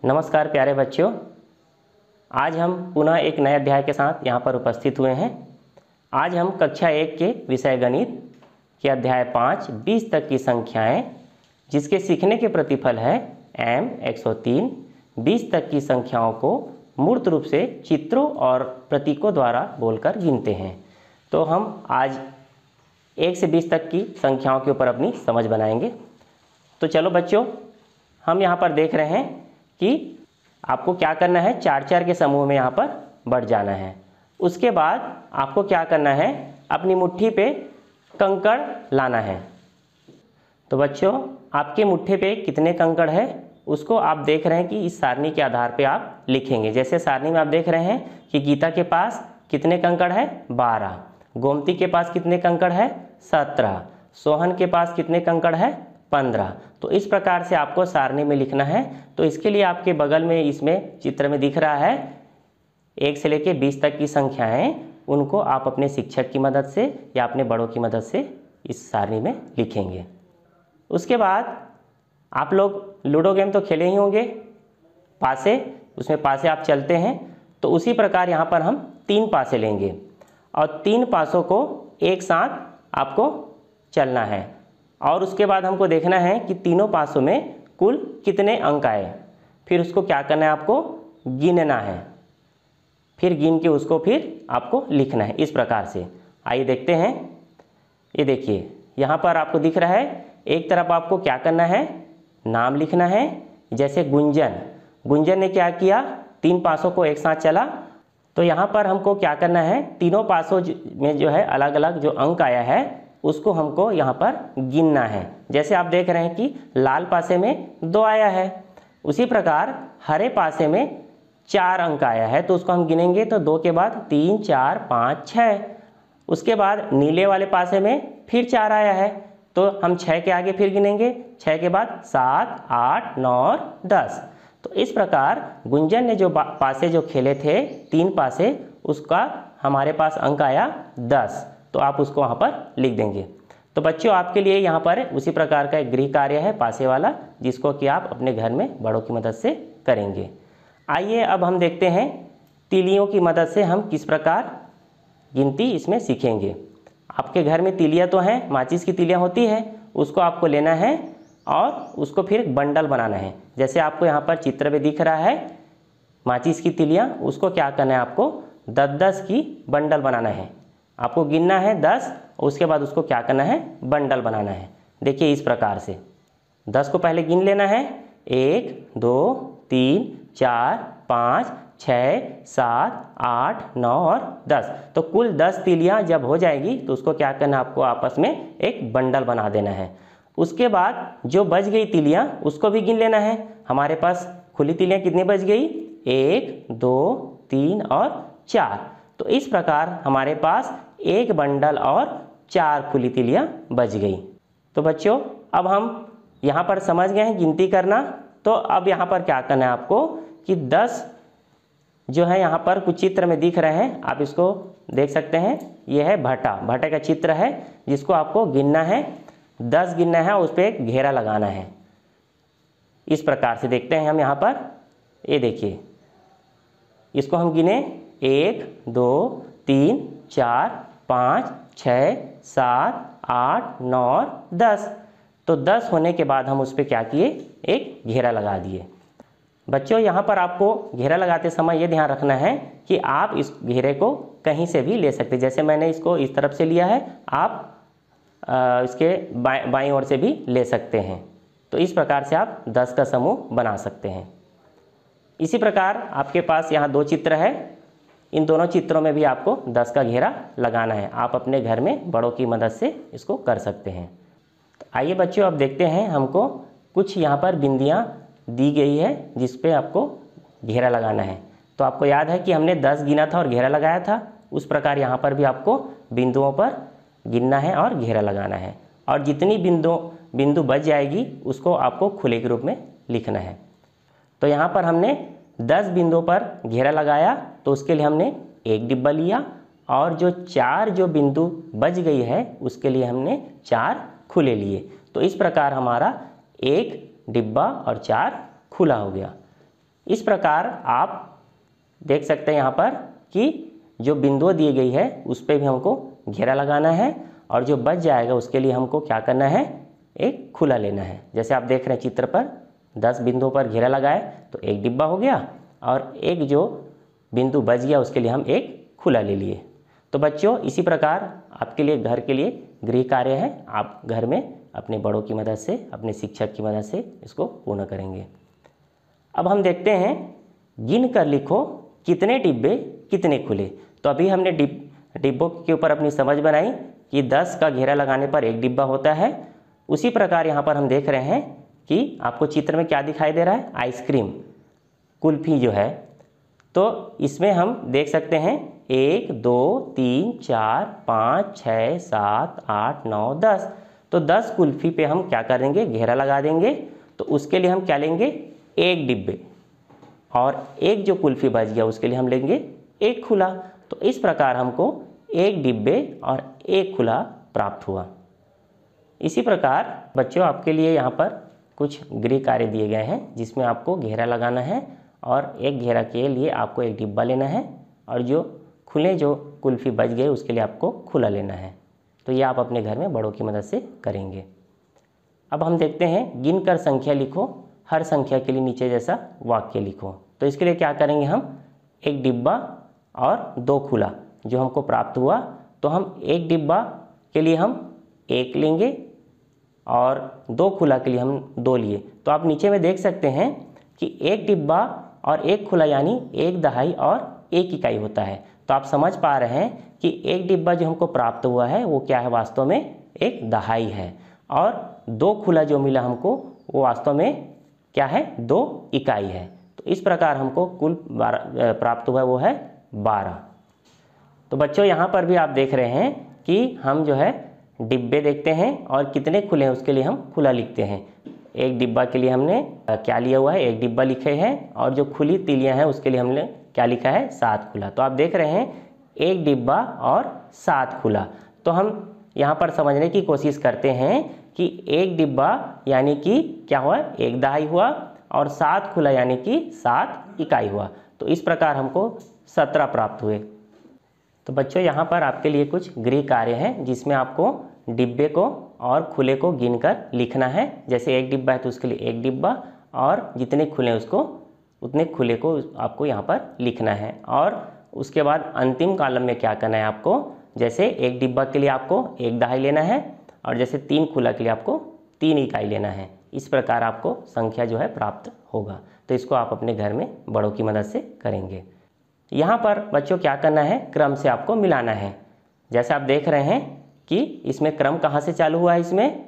नमस्कार प्यारे बच्चों, आज हम पुनः एक नए अध्याय के साथ यहाँ पर उपस्थित हुए हैं। आज हम कक्षा 1 के विषय गणित के अध्याय 5 20 तक की संख्याएं, जिसके सीखने के प्रतिफल है m 103, 20 तक की संख्याओं को मूर्त रूप से चित्रों और प्रतीकों द्वारा बोलकर गिनते हैं। तो हम आज 1 से 20 तक की संख्याओं के ऊपर अपनी समझ बनाएंगे। तो चलो बच्चों, हम यहाँ पर देख रहे हैं कि आपको क्या करना है, 4-4 के समूह में यहाँ पर बढ़ जाना है। उसके बाद आपको क्या करना है, अपनी मुट्ठी पे कंकड़ लाना है। तो बच्चों, आपके मुट्ठी पे कितने कंकड़ है उसको आप देख रहे हैं कि इस सारणी के आधार पे आप लिखेंगे। जैसे सारणी में आप देख रहे हैं कि गीता के पास कितने कंकड़ है, 12। गोमती के पास कितने कंकड़ है, 17। सोहन के पास कितने कंकड़ है, 15। तो इस प्रकार से आपको सारणी में लिखना है। तो इसके लिए आपके बगल में इसमें चित्र में दिख रहा है 1 से लेकर 20 तक की संख्याएं, उनको आप अपने शिक्षक की मदद से या अपने बड़ों की मदद से इस सारणी में लिखेंगे। उसके बाद आप लोग लूडो गेम तो खेले ही होंगे, पासे, उसमें पासे आप चलते हैं। तो उसी प्रकार यहाँ पर हम 3 पासे लेंगे और 3 पासों को एक साथ आपको चलना है और उसके बाद हमको देखना है कि तीनों पासों में कुल कितने अंक आए। फिर उसको क्या करना है, आपको गिनना है। फिर गिन के उसको फिर आपको लिखना है इस प्रकार से। आइए देखते हैं। ये देखिए, यहाँ पर आपको दिख रहा है, एक तरफ आपको क्या करना है, नाम लिखना है। जैसे गुंजन ने क्या किया, 3 पासों को एक साथ चला। तो यहाँ पर हमको क्या करना है, तीनों पासों में जो है अलग अलग जो अंक आया है उसको हमको यहाँ पर गिनना है। जैसे आप देख रहे हैं कि लाल पासे में 2 आया है, उसी प्रकार हरे पासे में 4 अंक आया है। तो उसको हम गिनेंगे तो 2 के बाद 3, 4, 5, 6। उसके बाद नीले वाले पासे में फिर 4 आया है, तो हम 6 के आगे फिर गिनेंगे। 6 के बाद 7, 8, 9 और 10। तो इस प्रकार गुंजन ने जो पासे जो खेले थे 3 पासे, उसका हमारे पास अंक आया 10। तो आप उसको वहाँ पर लिख देंगे। तो बच्चों, आपके लिए यहाँ पर उसी प्रकार का एक गृह कार्य है पासे वाला, जिसको कि आप अपने घर में बड़ों की मदद से करेंगे। आइए अब हम देखते हैं तीलियों की मदद से हम किस प्रकार गिनती इसमें सीखेंगे। आपके घर में तीलियाँ तो हैं, माचिस की तीलियाँ होती है, उसको आपको लेना है और उसको फिर बंडल बनाना है। जैसे आपको यहाँ पर चित्र में दिख रहा है माचिस की तीलियाँ, उसको क्या करना है, आपको 10-10 की बंडल बनाना है। आपको गिनना है 10, उसके बाद उसको क्या करना है, बंडल बनाना है। देखिए इस प्रकार से 10 को पहले गिन लेना है, 1, 2, 3, 4, 5, 6, 7, 8, 9 और 10। तो कुल 10 तीलियाँ जब हो जाएगी तो उसको क्या करना है, आपको आपस में एक बंडल बना देना है। उसके बाद जो बच गई तीलियाँ उसको भी गिन लेना है। हमारे पास खुली तीलियाँ कितनी बच गई, 1, 2, 3 और 4। तो इस प्रकार हमारे पास एक बंडल और 4 खुली तीलियाँ बच गई। तो बच्चों, अब हम यहाँ पर समझ गए हैं गिनती करना। तो अब यहाँ पर क्या करना है आपको कि 10 जो है यहाँ पर कुछ चित्र में दिख रहे हैं, आप इसको देख सकते हैं। यह है भट्टा का चित्र है, जिसको आपको गिनना है, 10 गिनना है, उस पर एक घेरा लगाना है। इस प्रकार से देखते हैं हम यहाँ पर। ये देखिए, इसको हम गिने 1, 2, 3, 4, 5, 6, 7, 8, 9 और 10। तो 10 होने के बाद हम उस पर क्या किए, एक घेरा लगा दिए। बच्चों, यहाँ पर आपको घेरा लगाते समय ये ध्यान रखना है कि आप इस घेरे को कहीं से भी ले सकते हैं। जैसे मैंने इसको इस तरफ से लिया है, आप इसके बाईं ओर से भी ले सकते हैं। तो इस प्रकार से आप 10 का समूह बना सकते हैं। इसी प्रकार आपके पास यहाँ 2 चित्र है, इन दोनों चित्रों में भी आपको 10 का घेरा लगाना है। आप अपने घर में बड़ों की मदद से इसको कर सकते हैं। तो आइए बच्चों, अब देखते हैं, हमको कुछ यहाँ पर बिंदियाँ दी गई है जिस पे आपको घेरा लगाना है। तो आपको याद है कि हमने 10 गिना था और घेरा लगाया था, उस प्रकार यहाँ पर भी आपको बिंदुओं पर गिनना है और घेरा लगाना है। और जितनी बिंदु बच जाएगी उसको आपको खुले के रूप में लिखना है। तो यहाँ पर हमने 10 बिंदुओं पर घेरा लगाया, तो उसके लिए हमने एक डिब्बा लिया और जो 4 जो बिंदु बच गई है उसके लिए हमने 4 खुले लिए। तो इस प्रकार हमारा एक डिब्बा और 4 खुला हो गया। इस प्रकार आप देख सकते हैं यहाँ पर कि जो बिंदु दिए गई है उस पर भी हमको घेरा लगाना है, और जो बच जाएगा उसके लिए हमको क्या करना है, एक खुला लेना है। जैसे आप देख रहे हैं चित्र पर 10 बिंदुओं पर घेरा लगाए तो एक डिब्बा हो गया, और एक जो बिंदु बच गया उसके लिए हम एक खुला ले लिए। तो बच्चों इसी प्रकार आपके लिए घर के लिए गृह कार्य है, आप घर में अपने बड़ों की मदद से, अपने शिक्षक की मदद से इसको पूर्ण करेंगे। अब हम देखते हैं, गिन कर लिखो कितने डिब्बे कितने खुले। तो अभी हमने डिब्बों के ऊपर अपनी समझ बनाई कि 10 का घेरा लगाने पर एक डिब्बा होता है। उसी प्रकार यहाँ पर हम देख रहे हैं कि आपको चित्र में क्या दिखाई दे रहा है, आइसक्रीम कुल्फी जो है। तो इसमें हम देख सकते हैं 1 2 3 4 5 6 7 8 9 10। तो 10 कुल्फी पे हम क्या करेंगे, घेरा लगा देंगे। तो उसके लिए हम क्या लेंगे, एक डिब्बे, और एक जो कुल्फी बच गया उसके लिए हम लेंगे एक खुला। तो इस प्रकार हमको एक डिब्बे और एक खुला प्राप्त हुआ। इसी प्रकार बच्चों आपके लिए यहाँ पर कुछ गृह कार्य दिए गए हैं जिसमें आपको घेरा लगाना है, और एक घेरा के लिए आपको एक डिब्बा लेना है, और जो खुले जो कुल्फी बच गए उसके लिए आपको खुला लेना है। तो ये आप अपने घर में बड़ों की मदद से करेंगे। अब हम देखते हैं, गिन कर संख्या लिखो, हर संख्या के लिए नीचे जैसा वाक्य लिखो। तो इसके लिए क्या करेंगे, हम एक डिब्बा और 2 खुला जो हमको प्राप्त हुआ, तो हम एक डिब्बा के लिए हम 1 लेंगे और 2 खुला के लिए हम 2 लिए। तो आप नीचे में देख सकते हैं कि एक डिब्बा और एक खुला यानी 1 दहाई और 1 इकाई होता है। तो आप समझ पा रहे हैं कि एक डिब्बा जो हमको प्राप्त हुआ है वो क्या है, वास्तव में 1 दहाई है, और 2 खुला जो मिला हमको वो वास्तव में क्या है, 2 इकाई है। तो इस प्रकार हमको कुल प्राप्त हुआ वो है 12। तो बच्चों यहाँ पर भी आप देख रहे हैं कि हम जो है डिब्बे देखते हैं और कितने खुले हैं उसके लिए हम खुला लिखते हैं। एक डिब्बा के लिए हमने क्या लिया हुआ है, एक डिब्बा लिखे हैं, और जो खुली तीलियां हैं उसके लिए हमने क्या लिखा है, 7 खुला। तो आप देख रहे हैं एक डिब्बा और 7 खुला। तो हम यहाँ पर समझने की कोशिश करते हैं कि एक डिब्बा यानी कि क्या हुआ, 1 दहाई हुआ, और 7 खुला यानी कि 7 इकाई हुआ। तो इस प्रकार हमको 17 प्राप्त हुए। तो बच्चों यहाँ पर आपके लिए कुछ गृह कार्य हैं जिसमें आपको डिब्बे को और खुले को गिनकर लिखना है। जैसे एक डिब्बा है तो उसके लिए एक डिब्बा, और जितने खुले हैं उसको उतने खुले को आपको यहाँ पर लिखना है। और उसके बाद अंतिम कॉलम में क्या करना है आपको, जैसे एक डिब्बा के लिए आपको 1 दहाई लेना है, और जैसे 3 खुला के लिए आपको 3 इकाई लेना है। इस प्रकार आपको संख्या जो है प्राप्त होगा। तो इसको आप अपने घर में बड़ों की मदद से करेंगे। यहाँ पर बच्चों क्या करना है, क्रम से आपको मिलाना है। जैसे आप देख रहे हैं कि इसमें क्रम कहाँ से चालू हुआ है, इसमें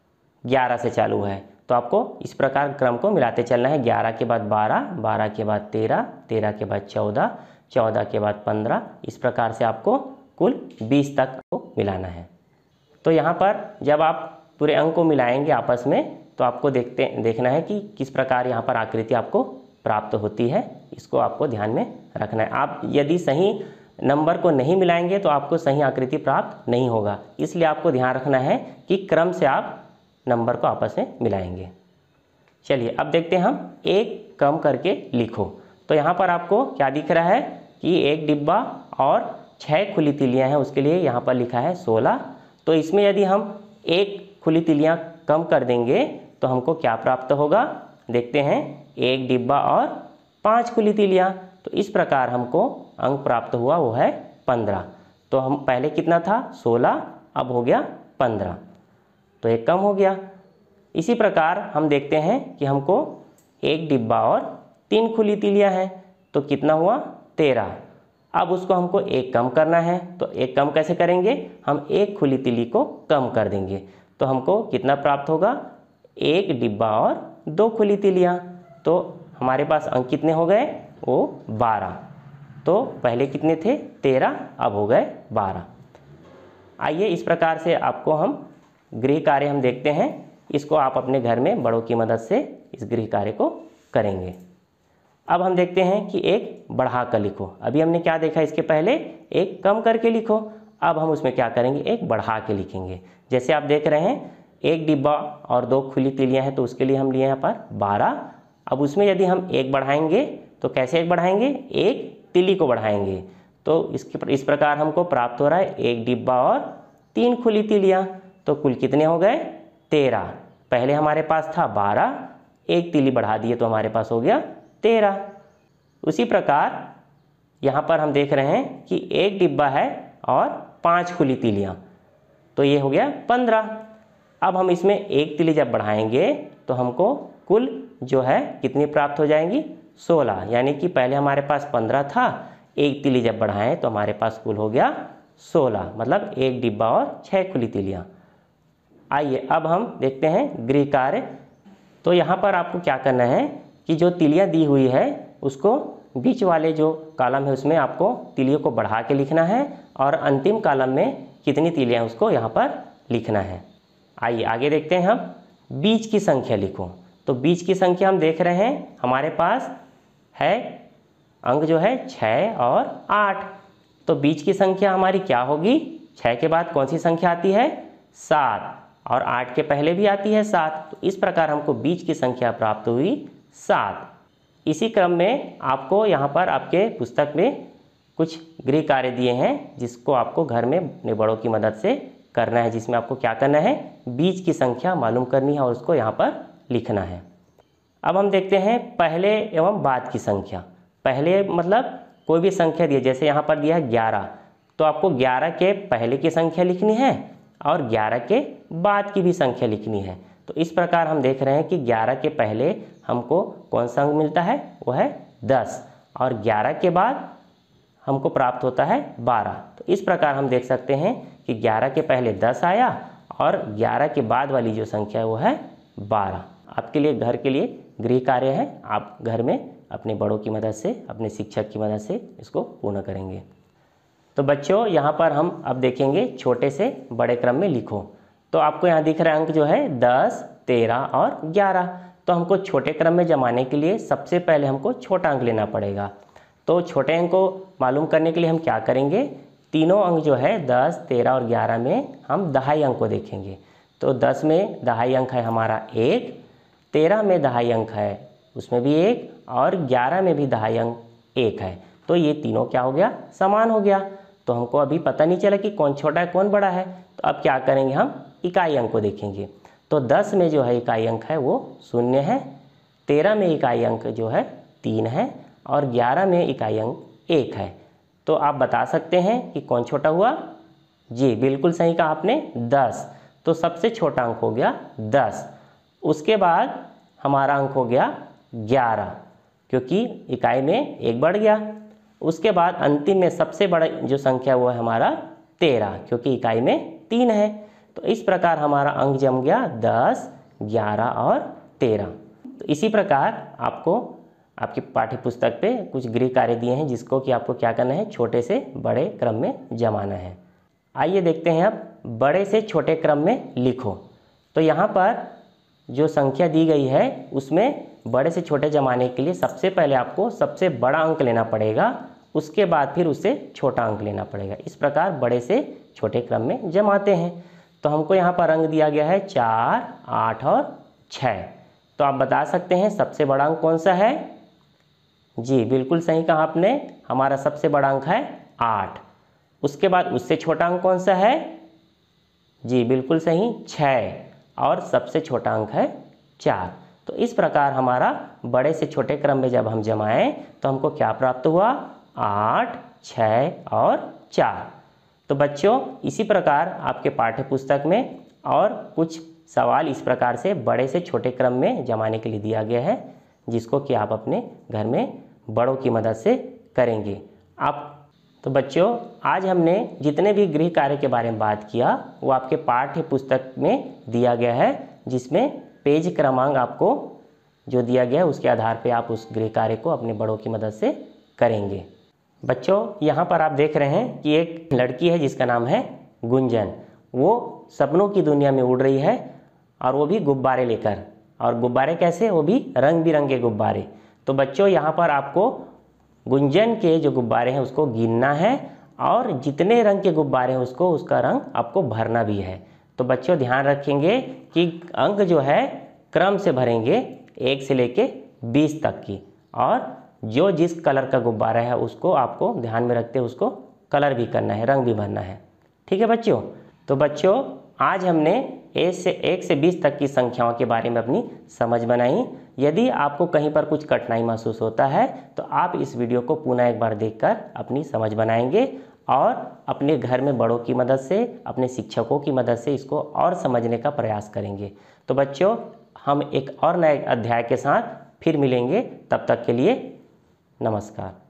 11 से चालू हुआ है। तो आपको इस प्रकार क्रम को मिलाते चलना है। 11 के बाद 12, 12 के बाद 13, 13 के बाद 14, 14 के बाद 15, इस प्रकार से आपको कुल 20 तक को मिलाना है। तो यहाँ पर जब आप पूरे अंक को मिलाएंगे आपस में, तो आपको देखना है कि किस प्रकार यहाँ पर आकृति आपको प्राप्त होती है। इसको आपको ध्यान में रखना है। आप यदि सही नंबर को नहीं मिलाएंगे तो आपको सही आकृति प्राप्त नहीं होगा। इसलिए आपको ध्यान रखना है कि क्रम से आप नंबर को आपस में मिलाएंगे। चलिए अब देखते हैं हम एक कम करके लिखो। तो यहाँ पर आपको क्या दिख रहा है कि एक डिब्बा और 6 खुली तिलियाँ हैं, उसके लिए यहाँ पर लिखा है 16। तो इसमें यदि हम एक खुली तिलियाँ कम कर देंगे तो हमको क्या प्राप्त होगा, देखते हैं, एक डिब्बा और 5 खुली तिलियाँ। तो इस प्रकार हमको अंक प्राप्त हुआ वो है 15। तो हम पहले कितना था, 16, अब हो गया 15, तो एक कम हो गया। इसी प्रकार हम देखते हैं कि हमको एक डिब्बा और 3 खुली तिलियाँ हैं, तो कितना हुआ, 13। अब उसको हमको एक कम करना है। तो एक कम कैसे करेंगे, हम एक खुली तिली को कम कर देंगे। तो हमको कितना प्राप्त होगा, एक डिब्बा और 2 खुली तिलियाँ। तो हमारे पास अंक कितने हो गए, वो 12। तो पहले कितने थे, 13, अब हो गए 12। आइए इस प्रकार से आपको हम गृह कार्य हम देखते हैं। इसको आप अपने घर में बड़ों की मदद से इस गृह कार्य को करेंगे। अब हम देखते हैं कि एक बढ़ा कर लिखो। अभी हमने क्या देखा, इसके पहले एक कम करके लिखो। अब हम उसमें क्या करेंगे, एक बढ़ा के लिखेंगे। जैसे आप देख रहे हैं एक डिब्बा और 2 खुली तिलियाँ हैं, तो उसके लिए हम लिए यहाँ पर 12, अब उसमें यदि हम 1 बढ़ाएंगे तो कैसे 1 बढ़ाएंगे, 1 तीली को बढ़ाएंगे। तो इस प्रकार हमको प्राप्त हो रहा है 1 डिब्बा और 3 खुली तीलियाँ। तो कुल कितने हो गए, 13। पहले हमारे पास था 12, 1 तीली बढ़ा दिए तो हमारे पास हो गया 13। उसी प्रकार यहाँ पर हम देख रहे हैं कि 1 डिब्बा है और 5 खुली तीलियाँ, तो ये हो गया 15। अब हम इसमें 1 तीली जब बढ़ाएंगे तो हमको कुल जो है कितनी प्राप्त हो जाएंगी, 16। यानी कि पहले हमारे पास 15 था, 1 तीली जब बढ़ाएं तो हमारे पास कुल हो गया 16, मतलब 1 डिब्बा और 6 खुली तीलियाँ। आइए अब हम देखते हैं गृह कार्य। तो यहाँ पर आपको क्या करना है कि जो तीलियाँ दी हुई है उसको बीच वाले जो कॉलम है उसमें आपको तीलियों को बढ़ा के लिखना है और अंतिम कॉलम में कितनी तीलियाँ हैं उसको यहाँ पर लिखना है। आइए आगे देखते हैं, हम बीच की संख्या लिखो। तो बीच की संख्या हम देख रहे हैं हमारे पास है अंक जो है 6 और 8। तो बीच की संख्या हमारी क्या होगी, 6 के बाद कौन सी संख्या आती है, 7, और 8 के पहले भी आती है 7। तो इस प्रकार हमको बीच की संख्या प्राप्त हुई 7। इसी क्रम में आपको यहाँ पर आपके पुस्तक में कुछ गृह कार्य दिए हैं जिसको आपको घर में अपने बड़ों की मदद से करना है, जिसमें आपको क्या करना है, बीच की संख्या मालूम करनी है और उसको यहाँ पर लिखना है। अब हम देखते हैं पहले एवं बाद की संख्या। पहले मतलब कोई भी संख्या दी है, जैसे यहाँ पर दिया है 11, तो आपको 11 के पहले की संख्या लिखनी है और 11 के बाद की भी संख्या लिखनी है। तो इस प्रकार हम देख रहे हैं कि 11 के पहले हमको कौन सा अंक मिलता है, वो है 10, और 11 के बाद हमको प्राप्त होता है 12। तो इस प्रकार हम देख सकते हैं कि 11 के पहले 10 आया और 11 के बाद वाली जो संख्या है वो है 12। आपके लिए घर के लिए गृह कार्य है, आप घर में अपने बड़ों की मदद से, अपने शिक्षक की मदद से इसको पूर्ण करेंगे। तो बच्चों यहाँ पर हम अब देखेंगे छोटे से बड़े क्रम में लिखो। तो आपको यहाँ दिख रहा है अंक जो है 10, 13 और 11। तो हमको छोटे क्रम में जमाने के लिए सबसे पहले हमको छोटा अंक लेना पड़ेगा। तो छोटे अंक को मालूम करने के लिए हम क्या करेंगे, तीनों अंक जो है 10, 13 और 11 में हम दहाई अंक को देखेंगे। तो 10 में दहाई अंक है हमारा 1, 13 में दहाई अंक है उसमें भी 1, और 11 में भी दहाई अंक 1 है। तो ये तीनों क्या हो गया, समान हो गया। तो हमको अभी पता नहीं चला कि कौन छोटा है कौन बड़ा है। तो अब क्या करेंगे, हम इकाई अंक को देखेंगे। तो 10 में जो है इकाई अंक है वो 0 है, 13 में इकाई अंक जो है 3 है और 11 में इकाई अंक 1 है। तो आप बता सकते हैं कि कौन छोटा हुआ। जी बिल्कुल सही कहा आपने, 10। तो सबसे छोटा अंक हो गया 10। उसके बाद हमारा अंक हो गया 11, क्योंकि इकाई में 1 बढ़ गया। उसके बाद अंतिम में सबसे बड़ा जो संख्या वो है हमारा 13, क्योंकि इकाई में 3 है। तो इस प्रकार हमारा अंक जम गया 10, 11 और 13। तो इसी प्रकार आपको आपकी पाठ्य पुस्तक पे कुछ गृह कार्य दिए हैं जिसको कि आपको क्या करना है, छोटे से बड़े क्रम में जमाना है। आइए देखते हैं अब बड़े से छोटे क्रम में लिखो। तो यहाँ पर जो संख्या दी गई है उसमें बड़े से छोटे जमाने के लिए सबसे पहले आपको सबसे बड़ा अंक लेना पड़ेगा, उसके बाद फिर उससे छोटा अंक लेना पड़ेगा। इस प्रकार बड़े से छोटे क्रम में जमाते हैं। तो हमको यहाँ पर अंक दिया गया है 4, 8 और 6। तो आप बता सकते हैं सबसे बड़ा अंक कौन सा है। जी बिल्कुल सही कहा आपने, हमारा सबसे बड़ा अंक है 8। उसके बाद उससे छोटा अंक कौन सा है, जी बिल्कुल सही 6, और सबसे छोटा अंक है 4। तो इस प्रकार हमारा बड़े से छोटे क्रम में जब हम जमाएं तो हमको क्या प्राप्त हुआ, 8, 6 और 4। तो बच्चों इसी प्रकार आपके पाठ्य पुस्तक में और कुछ सवाल इस प्रकार से बड़े से छोटे क्रम में जमाने के लिए दिया गया है, जिसको कि आप अपने घर में बड़ों की मदद से करेंगे। आप तो बच्चों आज हमने जितने भी गृह कार्य के बारे में बात किया वो आपके पाठ्य पुस्तक में दिया गया है, जिसमें पेज क्रमांक आपको जो दिया गया है उसके आधार पे आप उस गृह कार्य को अपने बड़ों की मदद से करेंगे। बच्चों यहाँ पर आप देख रहे हैं कि एक लड़की है जिसका नाम है गुंजन। वो सपनों की दुनिया में उड़ रही है और वो भी गुब्बारे लेकर, और गुब्बारे कैसे, वो भी रंग बिरंगे गुब्बारे। तो बच्चों यहाँ पर आपको गुंजन के जो गुब्बारे हैं उसको गिनना है और जितने रंग के गुब्बारे हैं उसको उसका रंग आपको भरना भी है। तो बच्चों ध्यान रखेंगे कि अंक जो है क्रम से भरेंगे 1 से लेके 20 तक की, और जो जिस कलर का गुब्बारा है उसको आपको ध्यान में रखते हुए उसको कलर भी करना है, रंग भी भरना है। ठीक है बच्चों। तो बच्चों आज हमने 1 से 20 तक की संख्याओं के बारे में अपनी समझ बनाई। यदि आपको कहीं पर कुछ कठिनाई महसूस होता है तो आप इस वीडियो को पुनः एक बार देखकर अपनी समझ बनाएंगे और अपने घर में बड़ों की मदद से, अपने शिक्षकों की मदद से इसको और समझने का प्रयास करेंगे। तो बच्चों हम एक और नए अध्याय के साथ फिर मिलेंगे, तब तक के लिए नमस्कार।